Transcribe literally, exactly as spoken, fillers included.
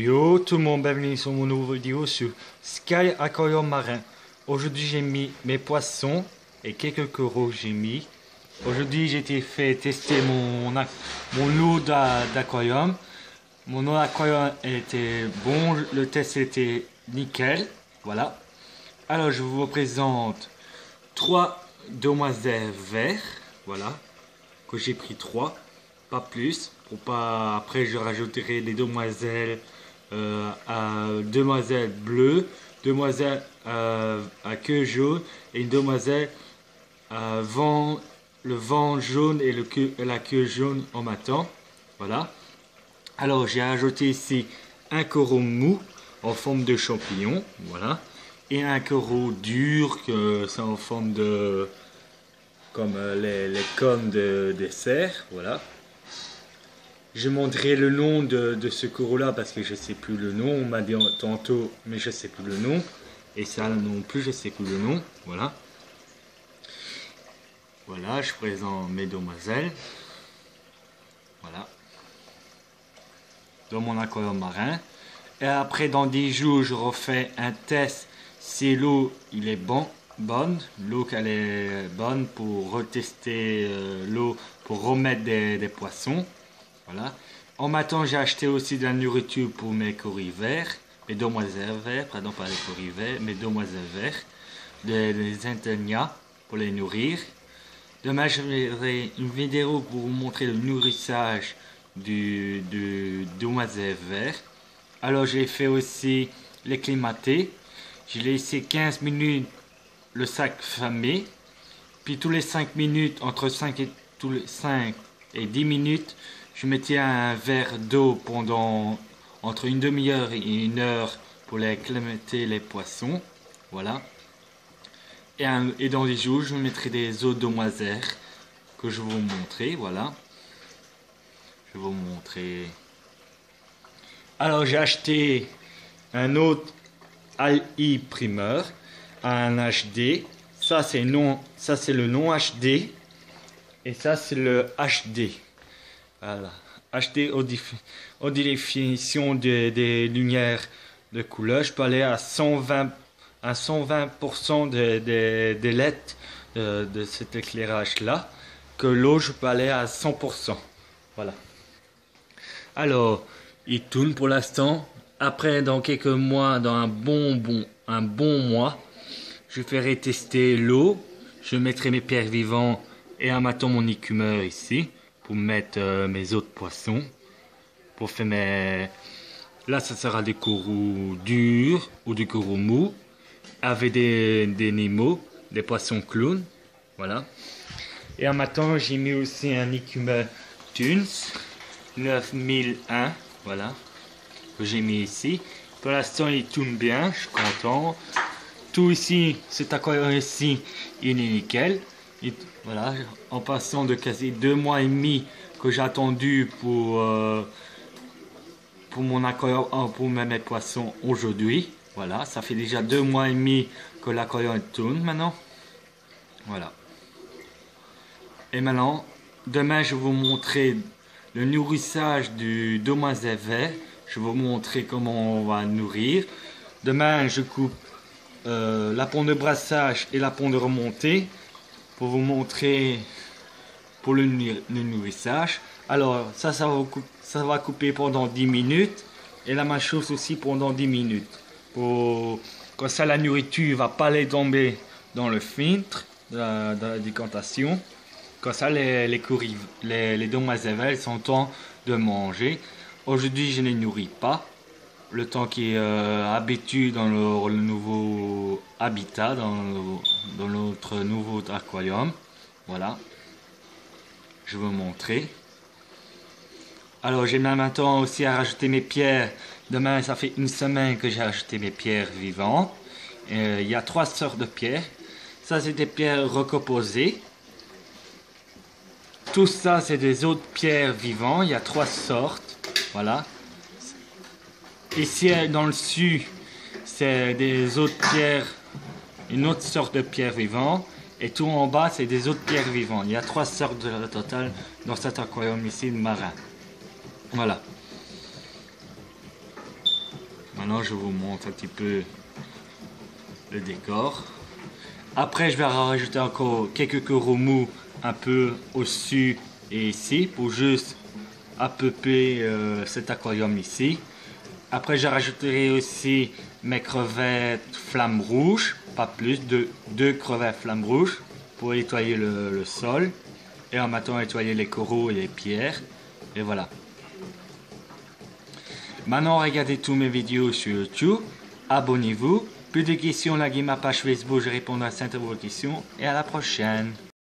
Yo tout le monde, bienvenue sur mon nouveau vidéo sur Sky Aquarium Marin. Aujourd'hui j'ai mis mes poissons et quelques coraux j'ai mis. Aujourd'hui j'ai été fait tester mon, mon lot d'aquarium. Mon lot d'aquarium était bon, le test était nickel. Voilà. Alors je vous présente trois demoiselles verts. Voilà. Que j'ai pris trois, pas plus. Pour pas, après je rajouterai des demoiselles euh, à demoiselles bleues, demoiselles euh, à queue jaune et une demoiselle à vent, le vent jaune et le queue, la queue jaune en matin. Voilà. Alors j'ai ajouté ici un coraux mou en forme de champignon, voilà, et un coraux dur que c'est en forme de comme les, les cônes de dessert, voilà. Je montrerai le nom de, de ce coraux là parce que je sais plus le nom. On m'a dit tantôt, mais je sais plus le nom. Et ça non plus, je sais plus le nom. Voilà. Voilà, je présente mes demoiselles. Voilà. Dans mon aquarium marin. Et après, dans dix jours, je refais un test si l'eau il est bon, bonne. L'eau qu'elle est bonne pour retester euh, l'eau, pour remettre des, des poissons. Voilà. En matin, j'ai acheté aussi de la nourriture pour mes coris verts, mes demoiselles verts, pardon, pas les coris verts, mes demoiselles verts, des, des intenia pour les nourrir. Demain, je ferai une vidéo pour vous montrer le nourrissage du, du demoiselle vert. Alors, j'ai fait aussi les climater. J'ai laissé quinze minutes le sac fermé. Puis, tous les cinq minutes, entre cinq et, tous les cinq et dix minutes, je mettais un verre d'eau pendant entre une demi-heure et une heure pour les acclimater les poissons. Voilà. Et, un, et dans les jours, je mettrai des eaux demoiselles que je vais vous montrer. Voilà. Je vais vous montrer. Alors, j'ai acheté un autre A I primeur, un H D. Ça, c'est non, ça c'est le non H D. Et ça, c'est le H D. Voilà. H D haute définition des, des lumières de couleur. Je peux aller à cent vingt à cent vingt pour cent des de, de L E D de, de cet éclairage là. Que l'eau, je peux aller à cent pour cent. Voilà. Alors, il tourne pour l'instant. Après, dans quelques mois, dans un bon, bon, un bon mois, je ferai tester l'eau. Je mettrai mes pierres vivantes et un matin mon écumeur ici. Pour mettre euh, mes autres poissons, pour faire mes... Là, ça sera des coraux durs ou des coraux mous, avec des, des nemos, des poissons clowns, voilà. Et un matin, j'ai mis aussi un écumeur Tunes neuf mille un, voilà, que j'ai mis ici. Pour l'instant, il tourne bien, je suis content. Tout ici, cet aquarium ici, il est nickel. Et voilà, en passant de quasi deux mois et demi que j'ai attendu pour, euh, pour mon aquarium, pour mes poissons aujourd'hui. Voilà, ça fait déjà deux mois et demi que l'aquarium tourne maintenant. Voilà. Et maintenant, demain je vais vous montrer le nourrissage du demoiselle vert. Je vais vous montrer comment on va nourrir. Demain je coupe euh, la pompe de brassage et la pompe de remontée. Pour vous montrer pour le, le nourrissage. Alors ça, ça va, ça va couper pendant dix minutes et la même chose aussi pendant dix minutes. Pour, comme ça la nourriture ne va pas aller tomber dans le filtre de la, de la décantation. Comme ça les, les, courrives, les, les demoiselles elles sont en temps de manger. Aujourd'hui je ne les nourris pas. Le temps qui est euh, habitué dans le, le nouveau habitat, dans, le, dans notre nouveau aquarium. Voilà. Je vais vous montrer. Alors j'ai même maintenant aussi à rajouter mes pierres. Demain, ça fait une semaine que j'ai rajouté mes pierres vivantes. Euh, il y a trois sortes de pierres. Ça, c'est des pierres recomposées. Tout ça, c'est des autres pierres vivantes. Il y a trois sortes. Voilà. Ici dans le sud, c'est des autres pierres, une autre sorte de pierre vivante. Et tout en bas, c'est des autres pierres vivantes. Il y a trois sortes de total dans cet aquarium ici de marin. Voilà. Maintenant je vous montre un petit peu le décor. Après je vais rajouter encore quelques coraux mous un peu au-dessus et ici pour juste apeuper euh, cet aquarium ici. Après je rajouterai aussi mes crevettes flammes rouges, pas plus, de deux crevettes flammes rouges pour nettoyer le, le sol et en même temps nettoyer les coraux et les pierres. Et voilà. Maintenant regardez tous mes vidéos sur YouTube, abonnez-vous. Plus de questions, likez ma page Facebook, je répondrai à certaines de vos questions et à la prochaine.